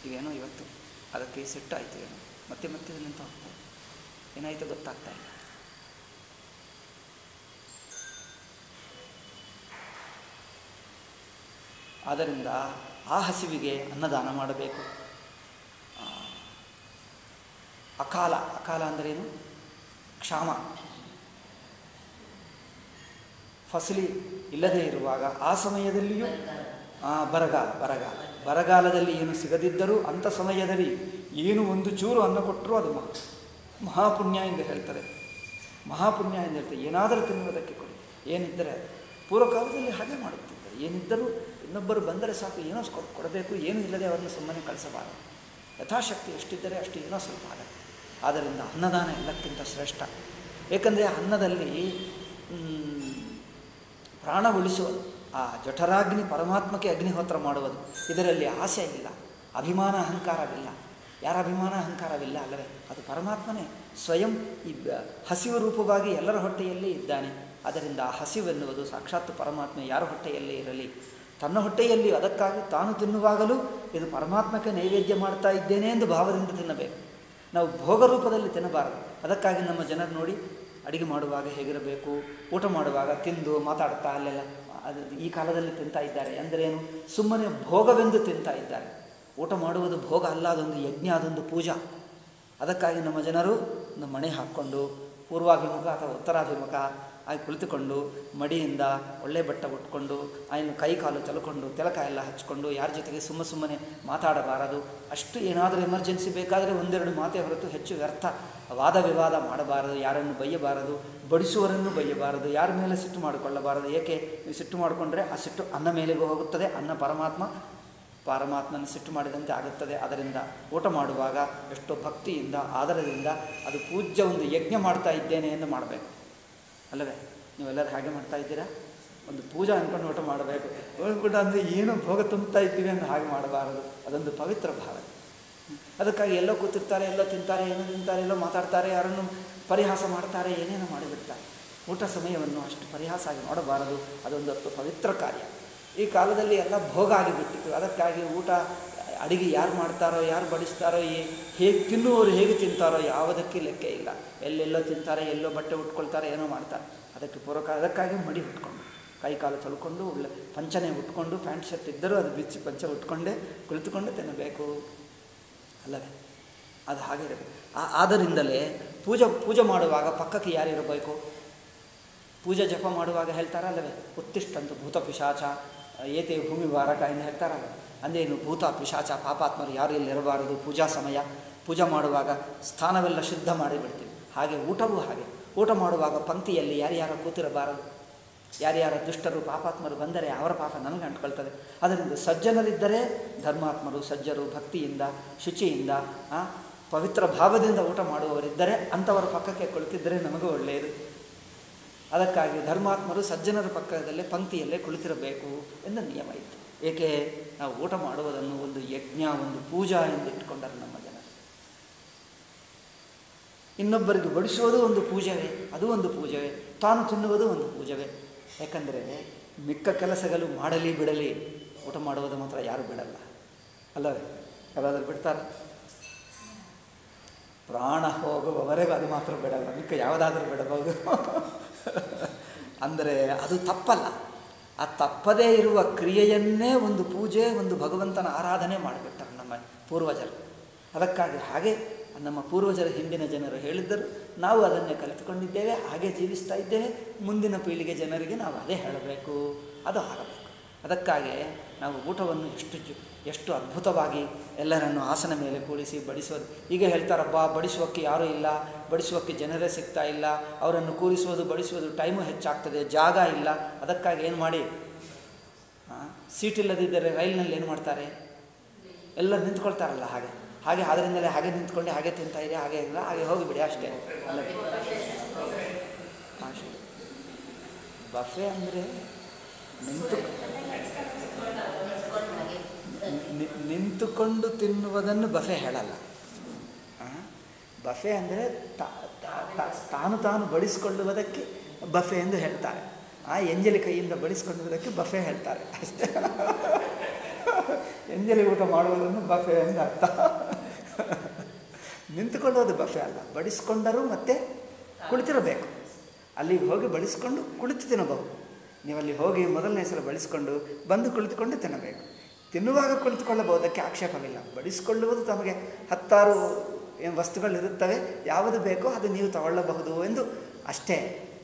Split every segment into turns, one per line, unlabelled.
ಇವೇನೋ ಇವತ್ತು ಅದಕ್ಕೆ ಸಿಟ್ಟಾಯಿತು, ಏನೋ ಮತ್ತೆ ಮತ್ತೆ ನಿಂತ ಹೋಗ್ತದೆ, ಏನಾಯಿತು ಗೊತ್ತಾಗ್ತಾ ಇಲ್ಲ. ಆದ್ದರಿಂದ ಆ ಹಸಿವಿಗೆ ಅನ್ನದಾನ ಮಾಡಬೇಕು. ಅಕಾಲ, ಅಕಾಲ ಅಂದರೇನು? ಕ್ಷಾಮ, ಫಸಲಿ ಇಲ್ಲದೇ ಇರುವಾಗ ಆ ಸಮಯದಲ್ಲಿಯೂ ಬರಗಾಲದಲ್ಲಿ ಏನು ಸಿಗದಿದ್ದರೂ ಅಂಥ ಸಮಯದಲ್ಲಿ ಏನು ಒಂದು ಚೂರು ಅನ್ನ ಕೊಟ್ಟರೂ ಅದು ಮಹಾಪುಣ್ಯ ಎಂದು ಹೇಳ್ತಾರೆ. ಮಹಾಪುಣ್ಯ ಎಂದು ಹೇಳ್ತಾರೆ. ಏನಾದರೂ ತಿನ್ನುವುದಕ್ಕೆ ಕೊಡಿ. ಏನಿದ್ದರೆ ಪೂರ್ವಕಾಲದಲ್ಲಿ ಹಾಗೆ ಮಾಡುತ್ತಿದ್ದರು. ಏನಿದ್ದರೂ ಇನ್ನೊಬ್ಬರು ಬಂದರೆ ಸಾಕು, ಏನೋ ಕೊಡಬೇಕು, ಏನೂ ಇಲ್ಲದೆ ಅವರನ್ನು ಸುಮ್ಮನೆ ಕಳಿಸಬಾರದು. ಯಥಾಶಕ್ತಿ ಎಷ್ಟಿದ್ದರೆ ಅಷ್ಟು ಏನೋ ಸ್ವಲ್ಪ ಆಗುತ್ತೆ. ಆದ್ದರಿಂದ ಅನ್ನದಾನ ಎಲ್ಲಕ್ಕಿಂತ ಶ್ರೇಷ್ಠ. ಏಕೆಂದರೆ ಅನ್ನದಲ್ಲಿ ಪ್ರಾಣ ಉಳಿಸುವುದು, ಆ ಜಠರಾಗ್ನಿ ಪರಮಾತ್ಮಕ್ಕೆ ಅಗ್ನಿಹೋತ್ರ ಮಾಡುವುದು. ಇದರಲ್ಲಿ ಆಸೆ ಇಲ್ಲ, ಅಭಿಮಾನ ಅಹಂಕಾರವಿಲ್ಲ. ಯಾರ ಅಭಿಮಾನ ಅಹಂಕಾರವಿಲ್ಲ ಅಲ್ಲವೇ? ಅದು ಪರಮಾತ್ಮನೇ ಸ್ವಯಂ ಈ ಹಸಿವು ರೂಪವಾಗಿ ಎಲ್ಲರ ಹೊಟ್ಟೆಯಲ್ಲೇ ಇದ್ದಾನೆ. ಅದರಿಂದ ಆ ಹಸಿವೆನ್ನುವುದು ಸಾಕ್ಷಾತ್ ಪರಮಾತ್ಮ ಯಾರ ಹೊಟ್ಟೆಯಲ್ಲೇ ಇರಲಿ, ತನ್ನ ಹೊಟ್ಟೆಯಲ್ಲಿ ಅದಕ್ಕಾಗಿ ತಾನು ತಿನ್ನುವಾಗಲೂ ಇದು ಪರಮಾತ್ಮಕ್ಕೆ ನೈವೇದ್ಯ ಮಾಡ್ತಾ ಇದ್ದೇನೆ ಎಂದು ಭಾವದಿಂದ ತಿನ್ನಬೇಕು. ನಾವು ಭೋಗ ರೂಪದಲ್ಲಿ ತಿನ್ನಬಾರದು. ಅದಕ್ಕಾಗಿ ನಮ್ಮ ಜನರು ನೋಡಿ ಅಡುಗೆ ಮಾಡುವಾಗ ಹೇಗಿರಬೇಕು, ಊಟ ಮಾಡುವಾಗ ತಿಂದು ಮಾತಾಡ್ತಾ ಅಲ್ಲೆಲ್ಲ ಅದು ಈ ಕಾಲದಲ್ಲಿ ತಿಂತಾ ಇದ್ದಾರೆ. ಅಂದರೇನು? ಸುಮ್ಮನೆ ಭೋಗವೆಂದು ತಿಂತಾ ಇದ್ದಾರೆ. ಊಟ ಮಾಡುವುದು ಭೋಗ ಅಲ್ಲ, ಅದೊಂದು ಯಜ್ಞ, ಅದೊಂದು ಪೂಜಾ. ಅದಕ್ಕಾಗಿ ನಮ್ಮ ಜನರು ಒಂದು ಮಣೆ ಹಾಕ್ಕೊಂಡು ಪೂರ್ವಾಭಿಮುಖ ಅಥವಾ ಉತ್ತರಾಭಿಮುಖ ಆಗಿ ಕುಳಿತುಕೊಂಡು ಮಡಿಯಿಂದ ಒಳ್ಳೆ ಬಟ್ಟೆ ಉಟ್ಕೊಂಡು ಇನ್ನು ಕೈ ಕಾಲು ಚಲ್ಕೊಂಡು ತಿಲಕ ಎಲ್ಲ ಹಚ್ಕೊಂಡು ಯಾರ ಜೊತೆಗೆ ಸುಮ್ಮನೆ ಮಾತಾಡಬಾರದು. ಅಷ್ಟು ಏನಾದರೂ ಎಮರ್ಜೆನ್ಸಿ ಬೇಕಾದರೆ ಒಂದೆರಡು ಮಾತೇ ಹೊರತು ಹೆಚ್ಚು ವ್ಯರ್ಥ ವಾದ ವಿವಾದ ಮಾಡಬಾರದು. ಯಾರನ್ನು ಬೈಯಬಾರದು, ಬಡಿಸುವವರನ್ನು ಬೈಯಬಾರದು, ಯಾರ ಮೇಲೆ ಸಿಟ್ಟು ಮಾಡಿಕೊಳ್ಳಬಾರದು. ಏಕೆ? ನೀವು ಸಿಟ್ಟು ಮಾಡಿಕೊಂಡ್ರೆ ಆ ಸಿಟ್ಟು ಅನ್ನ ಮೇಲೆಗೂ ಹೋಗುತ್ತದೆ. ಅನ್ನ ಪರಮಾತ್ಮನ ಸಿಟ್ಟು ಮಾಡಿದಂತೆ ಆಗುತ್ತದೆ. ಅದರಿಂದ ಊಟ ಮಾಡುವಾಗ ಎಷ್ಟೋ ಭಕ್ತಿಯಿಂದ ಆದರದಿಂದ ಅದು ಪೂಜ್ಯ ಒಂದು ಯಜ್ಞ ಮಾಡ್ತಾ ಇದ್ದೇನೆ ಎಂದು ಮಾಡಬೇಕು ಅಲ್ಲವೇ? ನೀವೆಲ್ಲರೂ ಹಾಗೆ ಮಾಡ್ತಾ ಇದ್ದೀರಾ? ಒಂದು ಪೂಜಾ ಅಂದ್ಕೊಂಡು ಊಟ ಮಾಡಬೇಕು. ಊಟ ಅಂದರೆ ಏನೋ ಭೋಗ ತುಂಬ್ತಾ ಇದ್ದೀವಿ ಅಂತ ಹಾಗೆ ಮಾಡಬಾರದು. ಅದೊಂದು ಪವಿತ್ರ ಭಾವ. ಅದಕ್ಕಾಗಿ ಎಲ್ಲೋ ಕೂತಿರ್ತಾರೆ, ಎಲ್ಲೋ ತಿಂತಾರೆ, ಏನೋ ತಿಂತಾರೆ, ಎಲ್ಲೋ ಮಾತಾಡ್ತಾರೆ, ಯಾರನ್ನು ಪರಿಹಾಸ ಮಾಡ್ತಾರೆ, ಏನೇನೋ ಮಾಡಿಬಿಡ್ತಾರೆ. ಊಟ ಸಮಯವನ್ನು ಅಷ್ಟು ಪರಿಹಾಸ ಆಗಿ ನೋಡಬಾರದು. ಅದೊಂದು ಪವಿತ್ರ ಕಾರ್ಯ. ಈ ಕಾಲದಲ್ಲಿ ಎಲ್ಲ ಭೋಗ ಆಗಿಬಿಟ್ಟಿತ್ತು. ಅದಕ್ಕಾಗಿ ಊಟ ಅಡಿಗೆ ಯಾರು ಮಾಡ್ತಾರೋ, ಯಾರು ಬಡಿಸ್ತಾರೋ, ಹೇಗೆ ತಿನ್ನುವವರು ಹೇಗೆ ತಿಂತಾರೋ ಯಾವುದಕ್ಕೆ ಲೆಕ್ಕ ಇಲ್ಲ. ಎಲ್ಲೆಲ್ಲೋ ತಿಂತಾರೆ, ಎಲ್ಲೋ ಬಟ್ಟೆ ಉಟ್ಕೊಳ್ತಾರೆ, ಏನೋ ಮಾಡ್ತಾರೆ. ಅದಕ್ಕಾಗಿ ಮಡಿ ಉಟ್ಕೊಂಡು ಕೈ ಕಾಲು ತೊಳ್ಕೊಂಡು ಒಳ್ಳೆ ಪಂಚನೆ ಉಟ್ಕೊಂಡು ಪ್ಯಾಂಟ್ ಶರ್ಟ್ ಇದ್ದರೂ ಅದು ಬಿಚ್ಚಿ ಪಂಚ ಉಟ್ಕೊಂಡೇ ಕುಳಿತುಕೊಂಡು ತಿನ್ನಬೇಕು ಅಲ್ಲವೇ? ಅದು ಹಾಗೆ ಇರಬೇಕು. ಆದ್ದರಿಂದಲೇ ಪೂಜೆ ಮಾಡುವಾಗ ಪಕ್ಕಕ್ಕೆ ಯಾರಿರಬೇಕು? ಪೂಜೆ ಜಪ ಮಾಡುವಾಗ ಹೇಳ್ತಾರಲ್ಲವೇ, ಉತ್ತಿಷ್ಟಂತೂ ಭೂತ ಪಿಶಾಚ ಏತೆ ಭೂಮಿ ವಾರಕ ಎಂದು ಹೇಳ್ತಾರಲ್ಲ. ಅಂದೇನು ಭೂತ ಪಿಶಾಚ ಪಾಪಾತ್ಮರು ಯಾರು ಇಲ್ಲಿರಬಾರದು. ಪೂಜಾ ಸಮಯ ಪೂಜೆ ಮಾಡುವಾಗ ಸ್ಥಾನವೆಲ್ಲ ಶುದ್ಧ ಮಾಡಿಬಿಡ್ತೀವಿ. ಹಾಗೆ ಊಟವೂ ಹಾಗೆ. ಊಟ ಮಾಡುವಾಗ ಪಂಕ್ತಿಯಲ್ಲಿ ಯಾರ್ಯಾರು ಕೂತಿರಬಾರದು. ಯಾರ್ಯಾರ ದುಷ್ಟರು ಪಾಪಾತ್ಮರು ಬಂದರೆ ಅವರ ಪಾಪ ನನಗೆ ಅಂಟ್ಕೊಳ್ತದೆ. ಅದರಿಂದ ಸಜ್ಜನರಿದ್ದರೆ ಧರ್ಮಾತ್ಮರು, ಸಜ್ಜರು, ಭಕ್ತಿಯಿಂದ ಶುಚಿಯಿಂದ ಪವಿತ್ರ ಭಾವದಿಂದ ಊಟ ಮಾಡುವವರಿದ್ದರೆ ಅಂಥವರ ಪಕ್ಕಕ್ಕೆ ಕುಳಿತಿದ್ದರೆ ನಮಗೂ ಒಳ್ಳೆಯದು. ಅದಕ್ಕಾಗಿ ಧರ್ಮಾತ್ಮರು ಸಜ್ಜನರ ಪಕ್ಕದಲ್ಲೇ ಪಂಕ್ತಿಯಲ್ಲೇ ಕುಳಿತಿರಬೇಕು ಎಂದು ನಿಯಮ ಇತ್ತು. ಏಕೆ? ನಾವು ಊಟ ಮಾಡುವುದನ್ನು ಒಂದು ಯಜ್ಞ, ಒಂದು ಪೂಜಾ ಎಂದು ಇಟ್ಟುಕೊಂಡರು ನಮ್ಮ ಜನರು. ಇನ್ನೊಬ್ಬರಿಗೆ ಬಡಿಸುವುದು ಒಂದು ಪೂಜವೇ, ಅದು ಒಂದು ಪೂಜವೇ. ತಾನು ತಿನ್ನುವುದು ಒಂದು ಪೂಜವೇ. ಯಾಕಂದರೆ ಮಿಕ್ಕ ಕೆಲಸಗಳು ಮಾಡಲಿ ಬಿಡಲಿ, ಊಟ ಮಾಡುವುದು ಮಾತ್ರ ಯಾರು ಬಿಡಲ್ಲ ಅಲ್ಲವೇ? ಯಾರಾದರೂ ಬಿಡ್ತಾರೆ? ಪ್ರಾಣ ಹೋಗುವವರೆಗೂ ಅದು ಮಾತ್ರ ಬಿಡಲ್ಲ. ಮಿಕ್ಕ ಯಾವುದಾದ್ರೂ ಬಿಡಬಹುದು. ಅಂದರೆ ಅದು ತಪ್ಪಲ್ಲ. ಆ ತಪ್ಪದೇ ಇರುವ ಕ್ರಿಯೆಯನ್ನೇ ಒಂದು ಪೂಜೆ, ಒಂದು ಭಗವಂತನ ಆರಾಧನೆ ಮಾಡಿಬಿಟ್ಟರು ನಮ್ಮ ಪೂರ್ವಜರು. ಅದಕ್ಕಾಗಿ ಹಾಗೆ ನಮ್ಮ ಪೂರ್ವಜರ ಹಿಂದಿನ ಜನರು ಹೇಳಿದ್ದರು, ನಾವು ಅದನ್ನೇ ಕಲಿತುಕೊಂಡಿದ್ದೇವೆ, ಹಾಗೆ ಜೀವಿಸ್ತಾ ಇದ್ದೇವೆ. ಮುಂದಿನ ಪೀಳಿಗೆ ಜನರಿಗೆ ನಾವು ಅದೇ ಹೇಳಬೇಕು, ಅದು ಆಗಬೇಕು. ಅದಕ್ಕಾಗಿ ನಾವು ಊಟವನ್ನು ಎಷ್ಟು ಅದ್ಭುತವಾಗಿ ಎಲ್ಲರನ್ನು ಆಸನ ಮೇಲೆ ಕೂಡಿಸಿ ಬಡಿಸೋದು. ಈಗ ಹೇಳ್ತಾರಪ್ಪ, ಬಡಿಸುವಕ್ಕೆ ಯಾರೂ ಇಲ್ಲ, ಬಡಿಸುವಕ್ಕೆ ಜನರೇ ಸಿಗ್ತಾ ಇಲ್ಲ, ಅವರನ್ನು ಕೂರಿಸುವುದು ಬಡಿಸುವುದು ಟೈಮು ಹೆಚ್ಚಾಗ್ತದೆ, ಜಾಗ ಇಲ್ಲ. ಅದಕ್ಕಾಗಿ ಏನು ಮಾಡಿ, ಸೀಟ್ ಇಲ್ಲದಿದ್ದರೆ ರೈಲಿನಲ್ಲಿ ಏನು ಮಾಡ್ತಾರೆ, ಎಲ್ಲರೂ ನಿಂತ್ಕೊಳ್ತಾರಲ್ಲ ಹಾಗೆ ಅದರಿಂದಲೇ ಹಾಗೆ ನಿಂತ್ಕೊಂಡು ಹಾಗೆ ತಿಂತಾ ಇದೆ, ಹಾಗೆ ಇಲ್ಲ, ಹಾಗೆ ಹೋಗಿಬಿಡಿ ಅಷ್ಟೇ ಅಲ್ಲ. ಅಷ್ಟೇ. ಬಫೆ ಅಂದರೆ ನಿಂತುಕೊಂಡು ತಿನ್ನುವುದನ್ನು ಬಫೆ ಹೇಳಲ್ಲ. ಬಫೆ ಅಂದರೆ ತಾನು ಬಡಿಸಿಕೊಳ್ಳುವುದಕ್ಕೆ ಬಫೆ ಎಂದು ಹೇಳ್ತಾರೆ. ಎಂಜಲಿ ಕೈಯಿಂದ ಬಡಿಸಿಕೊಳ್ಳುವುದಕ್ಕೆ ಬಫೆ ಹೇಳ್ತಾರೆ ಅಷ್ಟೇ. ಎಂಜಲಿ ಊಟ ಮಾಡುವುದನ್ನು ಬಫೆ ಅಂತ ಅರ್ಥ. ನಿಂತುಕೊಳ್ಳೋದು ಬಫೆ ಅಲ್ಲ, ಬಡಿಸ್ಕೊಂಡರೂ ಮತ್ತೆ ಕುಳಿತಿರಬೇಕು. ಅಲ್ಲಿಗೆ ಹೋಗಿ ಬಡಿಸ್ಕೊಂಡು ಕುಳಿತು ತಿನ್ನಬಹುದು. ನೀವಲ್ಲಿ ಹೋಗಿ ಮೊದಲನೇ ಸಲ ಬಡಿಸ್ಕೊಂಡು ಬಂದು ಕುಳಿತುಕೊಂಡು ತಿನ್ನಬೇಕು. ತಿನ್ನುವಾಗ ಕುಳಿತುಕೊಳ್ಳಬಹುದಕ್ಕೆ ಆಕ್ಷೇಪವಿಲ್ಲ. ಬಡಿಸಿಕೊಳ್ಳುವುದು ತಮಗೆ 10 ವಸ್ತುಗಳಿರುತ್ತವೆ, ಯಾವುದು ಬೇಕೋ ಅದು ನೀವು ತಗೊಳ್ಳಬಹುದು ಎಂದು ಅಷ್ಟೇ.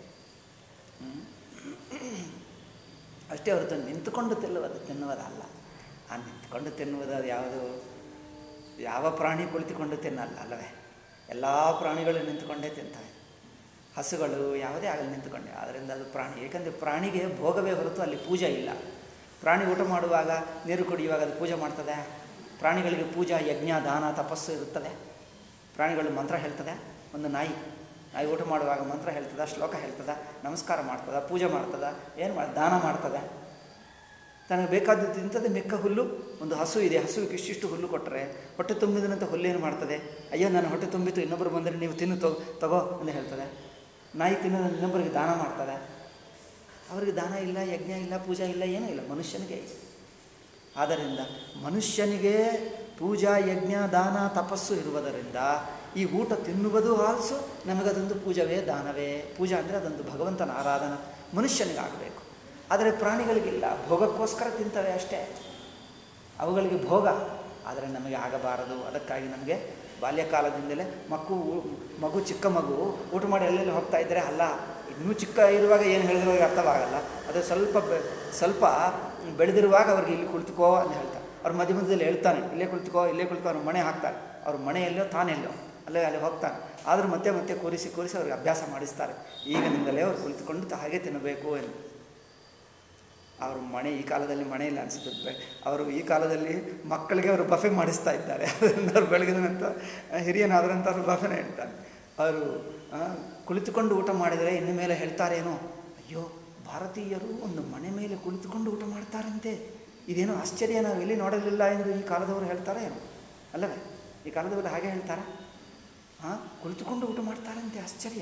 ಅಷ್ಟೇ ಹೊರತು ನಿಂತುಕೊಂಡು ತಿನ್ನುವುದಲ್ಲ. ಆ ನಿಂತುಕೊಂಡು ತಿನ್ನುವುದು ಅದು ಯಾವುದು, ಯಾವ ಪ್ರಾಣಿ ಕುಳಿತುಕೊಂಡು ತಿನ್ನಲ್ಲ ಅಲ್ಲವೇ? ಎಲ್ಲ ಪ್ರಾಣಿಗಳು ನಿಂತುಕೊಂಡೇ ತಿಂತವೆ. ಹಸುಗಳು ಯಾವುದೇ ಆಗಲಿ ನಿಂತುಕೊಂಡೆ, ಆದ್ದರಿಂದ ಅದು ಪ್ರಾಣಿ. ಏಕೆಂದರೆ ಪ್ರಾಣಿಗೆ ಭೋಗವೇ ಹೊರತು ಅಲ್ಲಿ ಪೂಜೆ ಇಲ್ಲ. ಪ್ರಾಣಿ ಊಟ ಮಾಡುವಾಗ ನೀರು ಕುಡಿಯುವಾಗ ಅದು ಪೂಜೆ ಮಾಡ್ತದೆ? ಪ್ರಾಣಿಗಳಿಗೆ ಪೂಜಾ ಯಜ್ಞ ದಾನ ತಪಸ್ಸು ಇರುತ್ತದೆ. ಪ್ರಾಣಿಗಳು ಮಂತ್ರ ಹೇಳ್ತದೆ. ಒಂದು ನಾಯಿ ಊಟ ಮಾಡುವಾಗ ಮಂತ್ರ ಹೇಳ್ತದೆ, ಶ್ಲೋಕ ಹೇಳ್ತದೆ, ನಮಸ್ಕಾರ ಮಾಡ್ತದೆ, ಪೂಜೆ ಮಾಡ್ತದೆ, ದಾನ ಮಾಡ್ತದೆ. ತನಗೆ ಬೇಕಾದ್ದು ತಿಂತದೆ. ಮಿಕ್ಕ ಹುಲ್ಲು, ಒಂದು ಹಸು ಇದೆ, ಹಸುವಿಗೆ ಇಷ್ಟಿಷ್ಟು ಹುಲ್ಲು ಕೊಟ್ಟರೆ ಹೊಟ್ಟೆ ತುಂಬಿದಂಥ ಹುಲ್ಲೇನು ಮಾಡ್ತದೆ? ಅಯ್ಯೋ ನನ್ನ ಹೊಟ್ಟೆ ತುಂಬಿತು, ಇನ್ನೊಬ್ಬರು ಬಂದರೆ ನೀವು ತಿನ್ನು ತಗೋ ಅಂತ ಹೇಳ್ತದೆ. ನಾಯಿ ತಿನ್ನೋದು ಇನ್ನೊಬ್ಬರಿಗೆ ದಾನ ಮಾಡ್ತದೆ. ಅವರಿಗೆ ದಾನ ಇಲ್ಲ, ಯಜ್ಞ ಇಲ್ಲ, ಪೂಜಾ ಇಲ್ಲ, ಏನೂ ಇಲ್ಲ. ಮನುಷ್ಯನಿಗೆ. ಆದ್ದರಿಂದ ಮನುಷ್ಯನಿಗೆ ಪೂಜಾ ಯಜ್ಞ ದಾನ ತಪಸ್ಸು ಇರುವುದರಿಂದ ಈ ಊಟ ತಿನ್ನುವುದು ಆಲ್ಸೋ ನಮಗದೊಂದು ಪೂಜವೇ, ದಾನವೇ. ಪೂಜಾ ಅಂದರೆ ಅದೊಂದು ಭಗವಂತನ ಆರಾಧನ ಮನುಷ್ಯನಿಗಾಗಬೇಕು. ಆದರೆ ಪ್ರಾಣಿಗಳಿಗಿಲ್ಲ, ಭೋಗಕ್ಕೋಸ್ಕರ ತಿಂತವೆ ಅಷ್ಟೇ. ಅವುಗಳಿಗೆ ಭೋಗ, ಆದರೆ ನಮಗೆ ಆಗಬಾರದು. ಅದಕ್ಕಾಗಿ ನಮಗೆ ಬಾಲ್ಯಕಾಲದಿಂದಲೇ ಮಗು ಚಿಕ್ಕ ಮಗು ಊಟ ಮಾಡಿ ಎಲ್ಲೆಲ್ಲಿ ಹೋಗ್ತಾ ಇದ್ದರೆ, ಅಲ್ಲ ಇನ್ನೂ ಚಿಕ್ಕ ಇರುವಾಗ ಏನು ಹೇಳಿದ್ರು ಅವ್ರಿಗೆ ಅರ್ಥವಾಗಲ್ಲ. ಅದು ಸ್ವಲ್ಪ ಬೆಳೆದಿರುವಾಗ ಅವ್ರಿಗೆ ಇಲ್ಲಿ ಕುಳಿತುಕೋ ಅಂತ ಹೇಳ್ತಾರೆ. ಅವ್ರ ಮಧ್ಯದಲ್ಲಿ ಹೇಳ್ತಾನೆ, ಇಲ್ಲೇ ಕುಳಿತುಕೋ ಅವ್ರ ಮಣೆ ಹಾಕ್ತಾರೆ. ಅವ್ರ ಮನೆಯಲ್ಲೋ ತಾನೆಲ್ಲೋ ಅಲ್ಲಿ ಹೋಗ್ತಾನೆ. ಆದರೂ ಮತ್ತೆ ಕೂರಿಸಿ ಅವ್ರಿಗೆ ಅಭ್ಯಾಸ ಮಾಡಿಸ್ತಾರೆ. ಈಗಿನಿಂದಲೇ ಅವ್ರು ಕುಳಿತುಕೊಂಡು ಹಾಗೆ ತಿನ್ನಬೇಕು ಎಂದು. ಅವರು ಮಣೆ ಈ ಕಾಲದಲ್ಲಿ ಮಣೆ ಇಲ್ಲ ಅನಿಸುತ್ತೆ. ಅವರು ಈ ಕಾಲದಲ್ಲಿ ಮಕ್ಕಳಿಗೆ ಅವರು ಬಫೆ ಮಾಡಿಸ್ತಾ ಇದ್ದಾರೆ. ಅದರಿಂದ ಅವ್ರು ಬೆಳಗಿದಂಥ ಹಿರಿಯನಾದ್ರಂಥವ್ರು ಬಫೆನೇ ಹೇಳ್ತಾರೆ. ಅವರು ಕುಳಿತುಕೊಂಡು ಊಟ ಮಾಡಿದರೆ ಇನ್ನು ಮೇಲೆ ಹೇಳ್ತಾರೇನೋ, ಅಯ್ಯೋ ಭಾರತೀಯರು ಒಂದು ಮನೆ ಮೇಲೆ ಕುಳಿತುಕೊಂಡು ಊಟ ಮಾಡ್ತಾರಂತೆ, ಇದೇನೋ ಆಶ್ಚರ್ಯ, ನಾವು ಎಲ್ಲಿ ನೋಡಲಿಲ್ಲ ಎಂದು ಈ ಕಾಲದವರು ಹೇಳ್ತಾರೆ ಏನೋ ಅಲ್ಲವೇ? ಈ ಕಾಲದವರು ಹಾಗೆ ಹೇಳ್ತಾರೆ. ಕುಳಿತುಕೊಂಡು ಊಟ ಮಾಡ್ತಾರಂತೆ, ಆಶ್ಚರ್ಯ.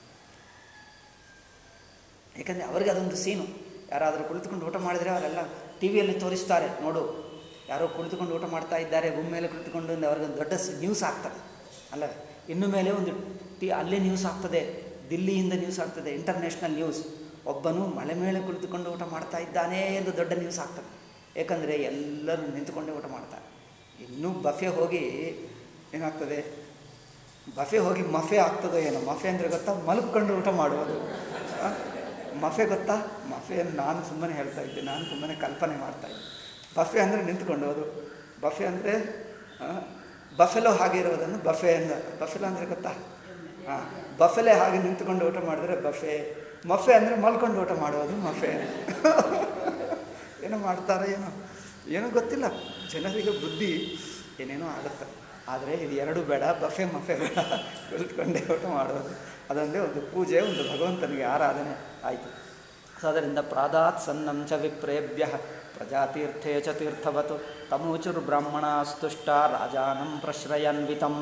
ಏಕೆಂದರೆ ಅವರಿಗೆ ಅದೊಂದು ಸೀನು. ಯಾರಾದರೂ ಕುಳಿತುಕೊಂಡು ಊಟ ಮಾಡಿದರೆ ಅವರೆಲ್ಲ ಟಿ ವಿಯಲ್ಲಿ ತೋರಿಸ್ತಾರೆ, ನೋಡು ಯಾರೋ ಕುಳಿತುಕೊಂಡು ಊಟ ಮಾಡ್ತಾ ಇದ್ದಾರೆ ಭೂಮಿ ಮೇಲೆ ಕುಳಿತುಕೊಂಡು, ಅವ್ರಿಗೊಂದು ದೊಡ್ಡ ನ್ಯೂಸ್ ಆಗ್ತದೆ ಅಲ್ಲವೇ? ಇನ್ನು ಮೇಲೆ ಒಂದು ಅಲ್ಲೇ ನ್ಯೂಸ್ ಆಗ್ತದೆ, ದಿಲ್ಲಿಯಿಂದ ನ್ಯೂಸ್ ಆಗ್ತದೆ, ಇಂಟರ್ನ್ಯಾಷನಲ್ ನ್ಯೂಸ್. ಒಬ್ಬನು ಮಳೆ ಮೇಲೆ ಕುಳಿತುಕೊಂಡು ಊಟ ಮಾಡ್ತಾ ಇದ್ದಾನೆ ಎಂದು ದೊಡ್ಡ ನ್ಯೂಸ್ ಆಗ್ತದೆ. ಏಕೆಂದರೆ ಎಲ್ಲರೂ ನಿಂತುಕೊಂಡೇ ಊಟ ಮಾಡ್ತಾರೆ. ಇನ್ನೂ ಬಫೆ ಹೋಗಿ ಏನಾಗ್ತದೆ, ಬಫೆ ಹೋಗಿ ಮಫೆ ಆಗ್ತದೋ ಏನೋ. ಮಫೆ ಅಂದರೆ ಗೊತ್ತಾ? ಮಲಗಿಕೊಂಡು ಊಟ ಮಾಡುವುದು. ಮಫೆ ಗೊತ್ತಾ? ಮಫೆ ನಾನು ಸುಮ್ಮನೆ ಹೇಳ್ತಾ ಇದ್ದೆ, ನಾನು ಸುಮ್ಮನೆ ಕಲ್ಪನೆ ಮಾಡ್ತಾಯಿದ್ದೆ. ಬಫೆ ಅಂದರೆ ನಿಂತ್ಕೊಂಡೋದು. ಬಫೆ ಅಂದರೆ ಬಫೆಲೋ ಹಾಗೆ ಇರೋದನ್ನು ಬಫೆ ಅಂದ. ಬಫೆಲೋ ಅಂದರೆ ಗೊತ್ತಾ? ಬಫೆಲೆ ಹಾಗೆ ನಿಂತ್ಕೊಂಡು ಊಟ ಮಾಡಿದ್ರೆ ಬಫೆ. ಮಫೆ ಅಂದರೆ ಮಲ್ಕೊಂಡು ಊಟ ಮಾಡೋದು ಮಫೆ. ಏನೋ ಮಾಡ್ತಾರೆ, ಏನೋ ಗೊತ್ತಿಲ್ಲ. ಜನರಿಗೆ ಬುದ್ಧಿ ಏನೇನೋ ಆಗುತ್ತೆ. ಆದರೆ ಇದು ಎರಡೂ ಬೇಡ, ಬಫೆ ಮಫೆ ಬೇಡ, ಕುಳಿತುಕೊಂಡೇ ಊಟ ಮಾಡೋದು. ಅದೊಂದೇ ಒಂದು ಪೂಜೆ, ಒಂದು ಭಗವಂತನಿಗೆ ಆರಾಧನೆ ಆಯಿತು. ಸೊ ಅದರಿಂದ ಪ್ರಾದಾತ್ ಸನ್ನಂ ಚ ವಿಪ್ರೇಭ್ಯ ಪ್ರಜಾತೀರ್ಥೇ ಚ ತೀರ್ಥವತ್ ತಮೂಚುರ್ ಬ್ರಾಹ್ಮಣ ಸ್ತುಷ್ಟ ರಾಜಾನಂ ಪ್ರಶ್ರಯನ್ವಿತಂ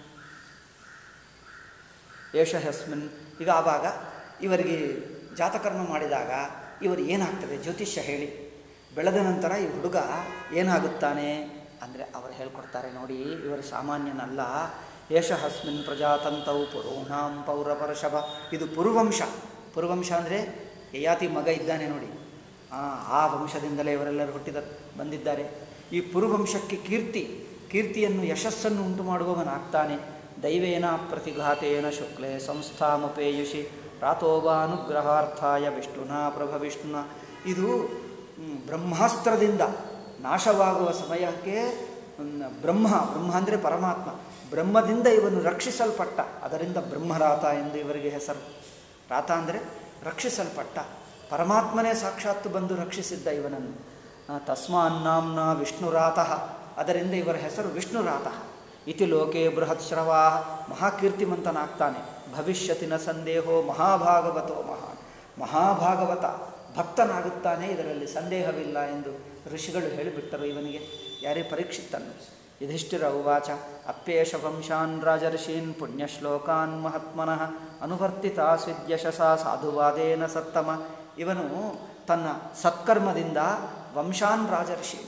ಏಷ ಹಸ್ಮಿನ್. ಈಗ ಆವಾಗ ಇವರಿಗೆ ಜಾತಕರ್ಮ ಮಾಡಿದಾಗ ಇವರು ಏನಾಗ್ತದೆ ಜ್ಯೋತಿಷ್ಯ ಹೇಳಿ. ಬೆಳೆದ ನಂತರ ಈ ಹುಡುಗ ಏನಾಗುತ್ತಾನೆ ಅಂದರೆ ಅವರು ಹೇಳ್ಕೊಡ್ತಾರೆ ನೋಡಿ, ಇವರು ಸಾಮಾನ್ಯನಲ್ಲ. ಏಷ ಹಸ್ಮಿನ್ ಪ್ರಜಾತಂತೌ ಪುರೋಣಾಂ ಪೌರಪರ್ಷಭ. ಇದು ಪುರುವಂಶ. ಪುರುವಂಶ ಅಂದರೆ ಯಯಾತಿ ಮಗ ಇದ್ದಾನೆ ನೋಡಿ, ಆ ವಂಶದಿಂದಲೇ ಇವರೆಲ್ಲರೂ ಬಂದಿದ್ದಾರೆ. ಈ ಪುರುವಂಶಕ್ಕೆ ಕೀರ್ತಿಯನ್ನು ಯಶಸ್ಸನ್ನು ಉಂಟು ಮಾಡುವವನಾಗ್ತಾನೆ. ದೈವೇನ ಪ್ರತಿಘಾತೇನ ಶುಕ್ಲೇ ಸಂಸ್ಥಾಮುಪೇಯುಷಿ ಪ್ರಾತೋವಾನುಗ್ರಹಾರ್ಥಾಯ ವಿಷ್ಣುನಾ ಪ್ರಭವಿಷ್ಣುನ. ಇದು ಬ್ರಹ್ಮಾಸ್ತ್ರದಿಂದ ನಾಶವಾಗುವ ಸಮಯಕ್ಕೆ ಬ್ರಹ್ಮ ಅಂದರೆ ಪರಮಾತ್ಮ, ಬ್ರಹ್ಮದಿಂದ ಇವನು ರಕ್ಷಿಸಲ್ಪಟ್ಟ. ಅದರಿಂದ ಬ್ರಹ್ಮರಾತ ಎಂದು ಇವರಿಗೆ ಹೆಸರು. ರಾತ ಅಂದರೆ ರಕ್ಷಿಸಲ್ಪಟ್ಟ. ಪರಮಾತ್ಮನೇ ಸಾಕ್ಷಾತ್ತು ಬಂದು ರಕ್ಷಿಸಿದ್ದ ಇವನನ್ನು. ತಸ್ಮಾನ್ನಾಂನ ವಿಷ್ಣುರಾತಃ. ಅದರಿಂದ ಇವರ ಹೆಸರು ವಿಷ್ಣುರಾತಃ. ಇತಿ ಲೋಕೆ ಬೃಹತ್ ಶ್ರವಾ. ಮಹಾಕೀರ್ತಿಮಂತನಾಗ್ತಾನೆ. ಭವಿಷ್ಯತಿನ ಸಂದೇಹೋ ಮಹಾಭಾಗವತೋ ಮಹಾಭಾಗವತ ಭಕ್ತನಾಗುತ್ತಾನೆ, ಇದರಲ್ಲಿ ಸಂದೇಹವಿಲ್ಲ ಎಂದು ಋಷಿಗಳು ಹೇಳಿಬಿಟ್ಟರು ಇವನಿಗೆ. ಯಾರೇ ಪರೀಕ್ಷಿತನ್ನು. ಯುಧಿಷ್ಠಿರ ಉವಾಚ ಅಪ್ಯೇಷ ವಂಶಾನ್ ರಾಜರ್ಷೀನ್ ಪುಣ್ಯಶ್ಲೋಕಾನ್ ಮಹಾತ್ಮನಃ ಅನುವರ್ತಿತಾಸ್ವಿದ್ಯಶಸ ಸಾಧುವಾದೇನ ಸತ್ತಮ. ಇವನು ತನ್ನ ಸತ್ಕರ್ಮದಿಂದ ವಂಶಾನ್ ರಾಜರ್ಷೀನ್,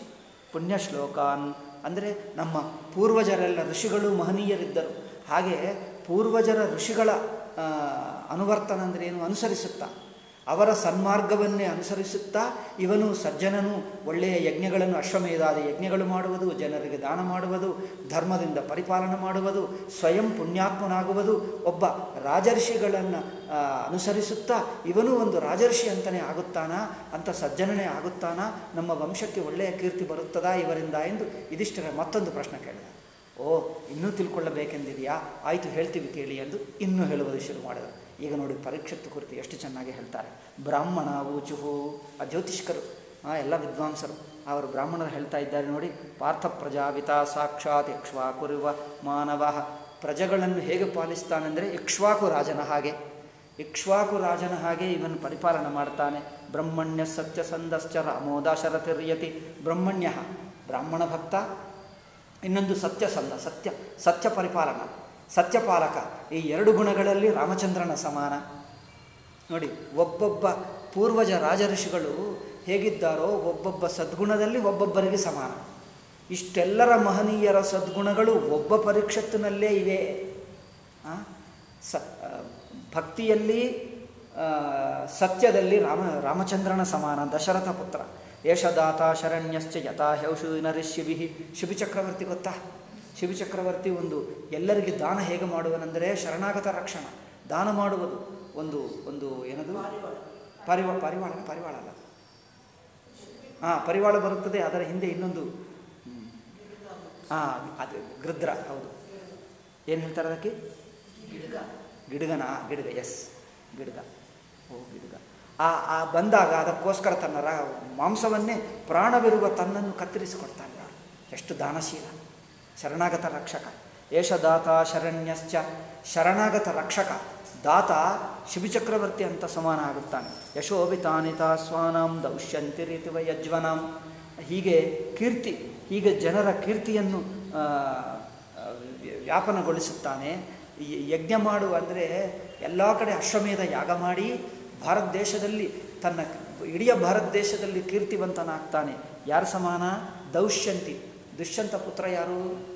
ಪುಣ್ಯಶ್ಲೋಕಾನ್ ಅಂದರೆ ನಮ್ಮ ಪೂರ್ವಜರೆಲ್ಲ ಋಷಿಗಳು ಮಹನೀಯರಿದ್ದರು. ಹಾಗೆ ಪೂರ್ವಜರ ಋಷಿಗಳ ಅನುವರ್ತನ ಅಂದರೆ ಏನು, ಅನುಸರಿಸುತ್ತಾ ಅವರ ಸನ್ಮಾರ್ಗವನ್ನೇ ಅನುಸರಿಸುತ್ತಾ ಇವನು ಸಜ್ಜನನು ಒಳ್ಳೆಯ ಯಜ್ಞಗಳನ್ನು, ಅಶ್ವಮೇಧಾದಿ ಯಜ್ಞಗಳು ಮಾಡುವುದು, ಜನರಿಗೆ ದಾನ ಮಾಡುವುದು, ಧರ್ಮದಿಂದ ಪರಿಪಾಲನೆ ಮಾಡುವುದು, ಸ್ವಯಂ ಪುಣ್ಯಾತ್ಮನಾಗುವುದು, ಒಬ್ಬ ರಾಜರ್ಷಿಗಳನ್ನು ಅನುಸರಿಸುತ್ತಾ ಇವನು ಒಂದು ರಾಜರ್ಷಿ ಅಂತಲೇ ಆಗುತ್ತಾನಾ, ಅಂತ ಸಜ್ಜನನೇ ಆಗುತ್ತಾನಾ, ನಮ್ಮ ವಂಶಕ್ಕೆ ಒಳ್ಳೆಯ ಕೀರ್ತಿ ಬರುತ್ತದಾ ಇವರಿಂದ ಎಂದು ಯುಧಿಷ್ಠಿರ ಮತ್ತೊಂದು ಪ್ರಶ್ನೆ ಕೇಳಿದ. ಓ, ಇನ್ನೂ ತಿಳ್ಕೊಳ್ಳಬೇಕೆಂದಿದೆಯಾ, ಆಯಿತು ಹೇಳ್ತೀವಿ ಕೇಳಿ ಎಂದು ಇನ್ನೂ ಹೇಳುವುದು ಶುರು ಮಾಡಿದರು. ಈಗ ನೋಡಿ ಪರೀಕ್ಷಿತ್ ಕುರಿತು ಎಷ್ಟು ಚೆನ್ನಾಗಿ ಹೇಳ್ತಾರೆ. ಬ್ರಾಹ್ಮಣ ಊಚುಹು, ಆ ಜ್ಯೋತಿಷ್ಕರು, ಎಲ್ಲ ವಿದ್ವಾಂಸರು ಅವರು ಬ್ರಾಹ್ಮಣರು ಹೇಳ್ತಾ ಇದ್ದಾರೆ ನೋಡಿ. ಪಾರ್ಥ ಪ್ರಜಾಪಿತ ಸಾಕ್ಷಾತ್ ಇಕ್ಷ್ವಾಕುರಿವ ಮಾನವ, ಪ್ರಜೆಗಳನ್ನು ಹೇಗೆ ಪಾಲಿಸ್ತಾನೆಂದರೆ ಇಕ್ಷ್ವಾಕು ರಾಜನ ಹಾಗೆ, ಇಕ್ಷ್ವಾಕು ರಾಜನ ಹಾಗೆ ಇವನು ಪರಿಪಾಲನೆ ಮಾಡ್ತಾನೆ. ಬ್ರಹ್ಮಣ್ಯ ಸತ್ಯಸಂಧಶ್ಚ ರಾಮೋ ದಾಶರಥಿರ್ಯತಿ. ಬ್ರಹ್ಮಣ್ಯ ಬ್ರಾಹ್ಮಣ ಭಕ್ತ, ಇನ್ನೊಂದು ಸತ್ಯಸಂಧ ಸತ್ಯ ಪರಿಪಾಲನ, ಸತ್ಯಪಾಲಕ. ಈ ಎರಡು ಗುಣಗಳಲ್ಲಿ ರಾಮಚಂದ್ರನ ಸಮಾನ. ನೋಡಿ, ಒಬ್ಬೊಬ್ಬ ಪೂರ್ವಜ ರಾಜಋಷಿಗಳು ಹೇಗಿದ್ದಾರೋ ಒಬ್ಬೊಬ್ಬ ಸದ್ಗುಣದಲ್ಲಿ ಒಬ್ಬೊಬ್ಬರಿಗೆ ಸಮಾನ. ಇಷ್ಟೆಲ್ಲರ ಮಹನೀಯರ ಸದ್ಗುಣಗಳು ಒಬ್ಬ ಪರೀಕ್ಷತ್ತಿನಲ್ಲೇ ಇವೆ. ಭಕ್ತಿಯಲ್ಲಿ, ಸತ್ಯದಲ್ಲಿ ರಾಮಚಂದ್ರನ ಸಮಾನ, ದಶರಥ ಪುತ್ರ. ಯಶದಾತ ಶರಣ್ಯಶ್ಚ ಯಥಾ ಹ್ಯೌಷು ನರಿಷ್ಯಭಿ. ಶಿಬಿಚಕ್ರವರ್ತಿ ಗೊತ್ತಾ? ಶಿಬಿಚಕ್ರವರ್ತಿ ಒಂದು ಎಲ್ಲರಿಗೆ ದಾನ ಹೇಗೆ ಮಾಡುವನೆಂದರೆ ಶರಣಾಗತ ರಕ್ಷಣ, ದಾನ ಮಾಡುವುದು. ಒಂದು ಏನದು ಪರಿವಾಳ ಅಲ್ಲ, ಪರಿವಾಳ ಬರುತ್ತದೆ, ಅದರ ಹಿಂದೆ ಇನ್ನೊಂದು ಅದು ಗೃದ್ರ. ಹೌದು, ಏನು ಹೇಳ್ತಾರೆ ಅದಕ್ಕೆ? ಗಿಡಗ. ಎಸ್, ಗಿಡಗ. ಗಿಡಗ ಬಂದಾಗ ಅದಕ್ಕೋಸ್ಕರ ತನ್ನ ಮಾಂಸವನ್ನೇ ಪ್ರಾಣವಿರುವ ತನ್ನನ್ನು ಕತ್ತರಿಸಿಕೊಡ್ತಾನೆ. ಎಷ್ಟು ದಾನಶೀಲ, ಶರಣಾಗತ ರಕ್ಷಕ. ಏಷದಾತ ಶರಣ್ಯಶ್ಚ, ಶರಣಾಗತ ರಕ್ಷಕ, ದಾತ ಶಿಬಿಚಕ್ರವರ್ತಿ ಅಂತ ಸಮಾನ ಆಗುತ್ತಾನೆ. ಯಶೋಭಿತಾನಿತ ಸ್ವಾನಾಂ ದೌಷ್ಯಂತಿ ರೀತಿವ ಯಜ್ವನಾಂ. ಹೀಗೆ ಕೀರ್ತಿ, ಹೀಗೆ ಜನರ ಕೀರ್ತಿಯನ್ನು ವ್ಯಾಪನಗೊಳಿಸುತ್ತಾನೆ. ಯಜ್ಞ ಮಾಡು ಅಂದರೆ ಎಲ್ಲ ಕಡೆ ಅಶ್ವಮೇಧ ಯಾಗ ಮಾಡಿ ಭಾರತ ದೇಶದಲ್ಲಿ ಇಡೀ ಭಾರತ ದೇಶದಲ್ಲಿ ಕೀರ್ತಿವಂತನಾಗ್ತಾನೆ. ಯಾರ ಸಮಾನ? ದೌಷ್ಯಂತಿ. ದುಷ್ಯಂತ ಪುತ್ರ ಯಾರು?